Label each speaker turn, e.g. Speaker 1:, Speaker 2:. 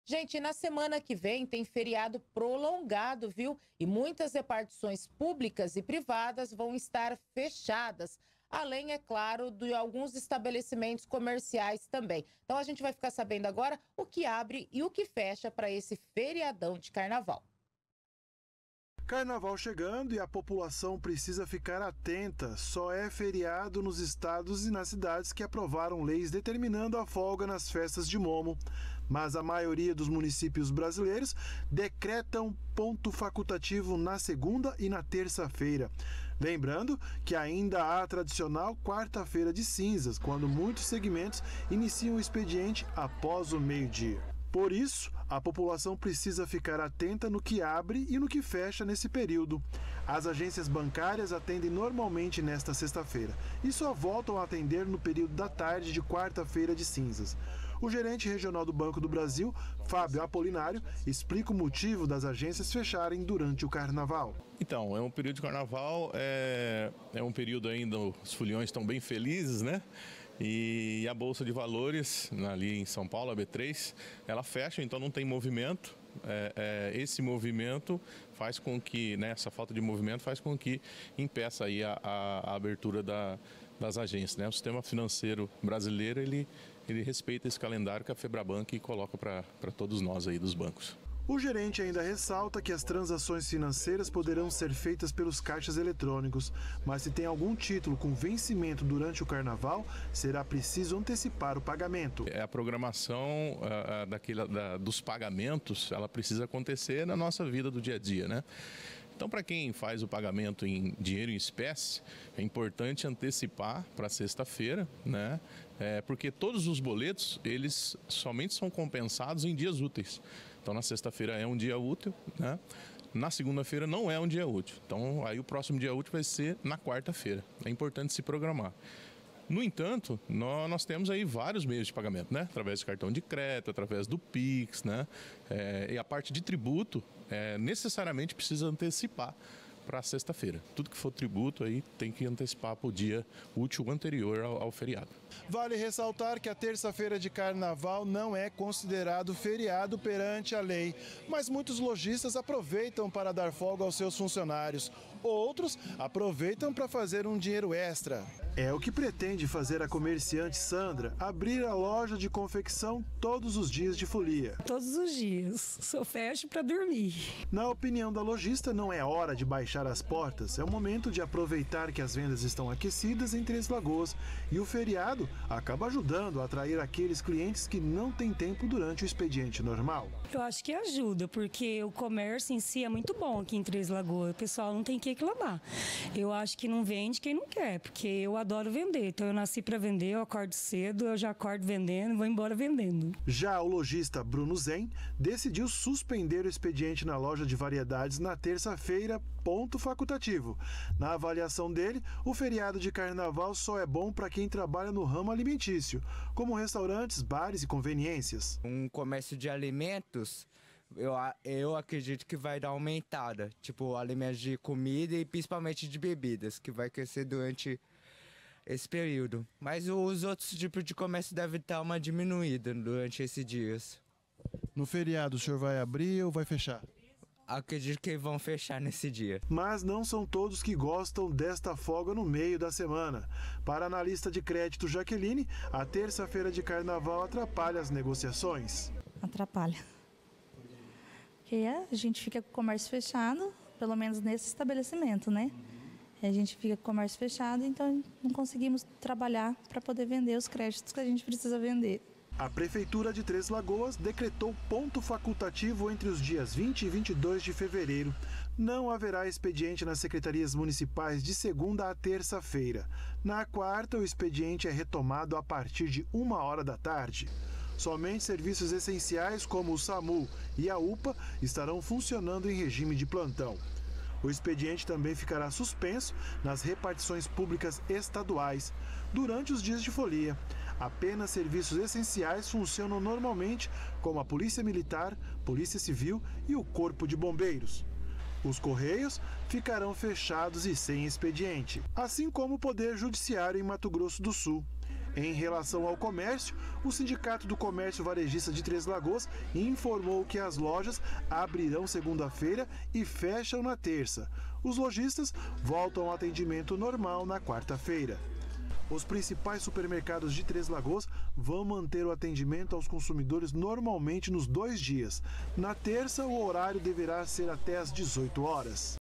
Speaker 1: Gente, na semana que vem tem feriado prolongado, viu? E muitas repartições públicas e privadas vão estar fechadas. Além, é claro, de alguns estabelecimentos comerciais também. Então a gente vai ficar sabendo agora o que abre e o que fecha para esse feriadão de carnaval.
Speaker 2: Carnaval chegando e a população precisa ficar atenta. Só é feriado nos estados e nas cidades que aprovaram leis determinando a folga nas festas de Momo. Mas a maioria dos municípios brasileiros decretam ponto facultativo na segunda e na terça-feira. Lembrando que ainda há a tradicional quarta-feira de cinzas, quando muitos segmentos iniciam o expediente após o meio-dia. Por isso, a população precisa ficar atenta no que abre e no que fecha nesse período. As agências bancárias atendem normalmente nesta sexta-feira e só voltam a atender no período da tarde de quarta-feira de cinzas. O gerente regional do Banco do Brasil, Fábio Apolinário, explica o motivo das agências fecharem durante o carnaval.
Speaker 3: Então, é um período de carnaval, é um período ainda, os foliões estão bem felizes, né? E a Bolsa de Valores, ali em São Paulo, a B3, ela fecha, então não tem movimento. Esse movimento faz com que, né, essa falta de movimento faz com que impeça aí a abertura das agências, né? O sistema financeiro brasileiro, ele respeita esse calendário que a Febrabank coloca para todos nós aí dos bancos.
Speaker 2: O gerente ainda ressalta que as transações financeiras poderão ser feitas pelos caixas eletrônicos, mas se tem algum título com vencimento durante o carnaval, será preciso antecipar o pagamento.
Speaker 3: A programação dos pagamentos, ela precisa acontecer na nossa vida do dia a dia, né? Então, para quem faz o pagamento em dinheiro em espécie, é importante antecipar para sexta-feira, né? Porque todos os boletos, eles somente são compensados em dias úteis. Então, na sexta-feira é um dia útil, né? Na segunda-feira não é um dia útil. Então, aí o próximo dia útil vai ser na quarta-feira. É importante se programar. No entanto, nós temos aí vários meios de pagamento, né? Através de cartão de crédito, através do Pix, né? E a parte de tributo, necessariamente precisa antecipar para sexta-feira. Tudo que for tributo aí tem que antecipar para o dia útil anterior ao feriado.
Speaker 2: Vale ressaltar que a terça-feira de carnaval não é considerado feriado perante a lei, mas muitos lojistas aproveitam para dar folga aos seus funcionários. Outros aproveitam para fazer um dinheiro extra. É o que pretende fazer a comerciante Sandra, abrir a loja de confecção todos os dias de folia.
Speaker 4: Todos os dias, só fecho para dormir.
Speaker 2: Na opinião da lojista, não é hora de baixar as portas, é o momento de aproveitar que as vendas estão aquecidas em Três Lagoas e o feriado acaba ajudando a atrair aqueles clientes que não têm tempo durante o expediente normal.
Speaker 4: Eu acho que ajuda, porque o comércio em si é muito bom aqui em Três Lagoas, o pessoal não tem que reclamar. Eu acho que não vende quem não quer, porque eu adoro vender, então eu nasci para vender, eu acordo cedo, eu já acordo vendendo, vou embora vendendo.
Speaker 2: Já o lojista Bruno Zen decidiu suspender o expediente na loja de variedades na terça-feira, ponto facultativo. Na avaliação dele, o feriado de carnaval só é bom para quem trabalha no ramo alimentício, como restaurantes, bares e conveniências.
Speaker 5: Um comércio de alimentos, eu acredito que vai dar aumentada, tipo alimentos de comida e principalmente de bebidas, que vai crescer durante esse período. Mas os outros tipos de comércio devem dar uma diminuída durante esses dias.
Speaker 2: No feriado, o senhor vai abrir ou vai fechar?
Speaker 5: Acredito que vão fechar nesse dia.
Speaker 2: Mas não são todos que gostam desta folga no meio da semana. Para a analista de crédito Jaqueline, a terça-feira de carnaval atrapalha as negociações.
Speaker 6: Atrapalha. Porque a gente fica com o comércio fechado, pelo menos nesse estabelecimento, né? A gente fica com o comércio fechado, então não conseguimos trabalhar para poder vender os créditos que a gente precisa vender.
Speaker 2: A Prefeitura de Três Lagoas decretou ponto facultativo entre os dias 20 e 22 de fevereiro. Não haverá expediente nas secretarias municipais de segunda a terça-feira. Na quarta, o expediente é retomado a partir de 1h da tarde. Somente serviços essenciais como o SAMU e a UPA estarão funcionando em regime de plantão. O expediente também ficará suspenso nas repartições públicas estaduais durante os dias de folia. Apenas serviços essenciais funcionam normalmente, como a Polícia Militar, Polícia Civil e o Corpo de Bombeiros. Os Correios ficarão fechados e sem expediente, assim como o Poder Judiciário em Mato Grosso do Sul. Em relação ao comércio, o Sindicato do Comércio Varejista de Três Lagoas informou que as lojas abrirão segunda-feira e fecham na terça. Os lojistas voltam ao atendimento normal na quarta-feira. Os principais supermercados de Três Lagoas vão manter o atendimento aos consumidores normalmente nos 2 dias. Na terça, o horário deverá ser até às 18 horas.